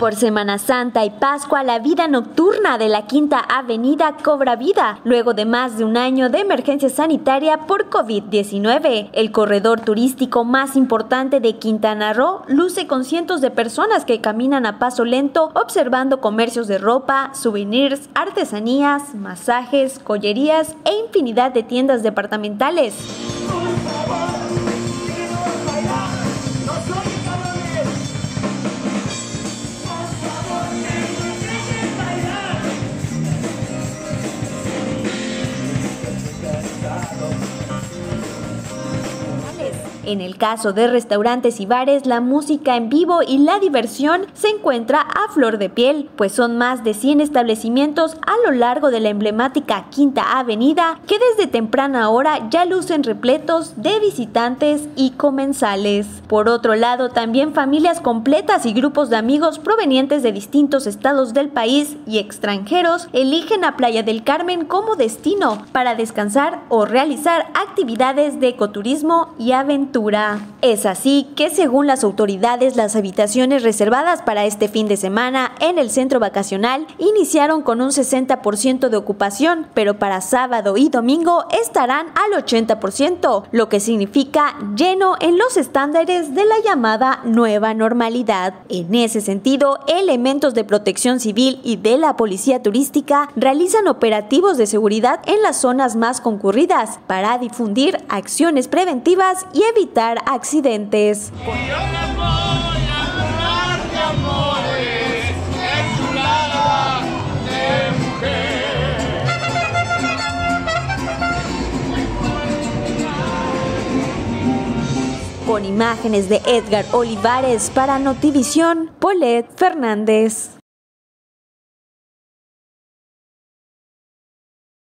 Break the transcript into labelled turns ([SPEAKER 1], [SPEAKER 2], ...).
[SPEAKER 1] Por Semana Santa y Pascua, la vida nocturna de la Quinta Avenida cobra vida, luego de más de un año de emergencia sanitaria por COVID-19. El corredor turístico más importante de Quintana Roo luce con cientos de personas que caminan a paso lento, observando comercios de ropa, souvenirs, artesanías, masajes, joyerías e infinidad de tiendas departamentales. En el caso de restaurantes y bares, la música en vivo y la diversión se encuentra a flor de piel, pues son más de 100 establecimientos a lo largo de la emblemática Quinta Avenida que desde temprana hora ya lucen repletos de visitantes y comensales. Por otro lado, también familias completas y grupos de amigos provenientes de distintos estados del país y extranjeros eligen a Playa del Carmen como destino para descansar o realizar actividades de ecoturismo y aventura. Es así que, según las autoridades, las habitaciones reservadas para este fin de semana en el centro vacacional iniciaron con un 60% de ocupación, pero para sábado y domingo estarán al 80%, lo que significa lleno en los estándares de la llamada nueva normalidad. En ese sentido, elementos de protección civil y de la policía turística realizan operativos de seguridad en las zonas más concurridas para difundir acciones preventivas y evitar accidentes. Con imágenes de Edgar Olivares para Notivisión, Paulette Fernández.